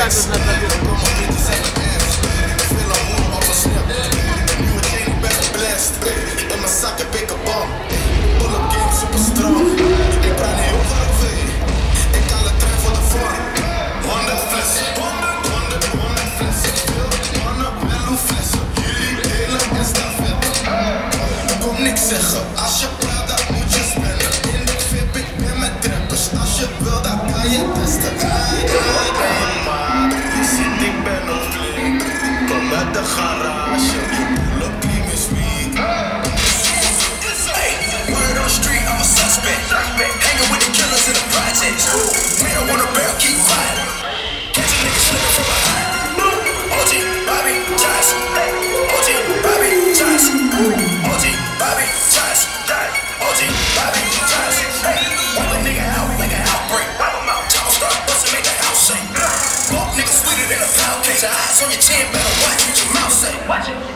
Cijfers net natuurlijk. In mijn zak heb ik een bom. Pull-up game super strong. Ik brand heel veel vee. Ik kan het trein voor de vorm. 100 flessen, 100 flessen. 100 mellow flessen. Jullie delen en stafetten. Kom niks zeggen. Als je praat dan moet je spenden. In de VIP ik ben met trappers. Als je wil dan kan je testen. Maar je ziet ik ben nog flink. Kom uit de garage. Pull-up game is weak. Word on the street, I'm a suspect. Hanging with the killers in the projects. Man, I want a barrel, keep quiet. Catch a nigga slipping from behind. OG, Bobby, Johnson. OG, Bobby, Johnson. OG, Bobby, Johnson. OG, Bobby, Johnson. Wipe a nigga out like an outbreak. Top start bustin', make the house shake. Walk nigga sweeter than a pound cake. Your eyes on your chin, better watch what your mouth say. Watch it.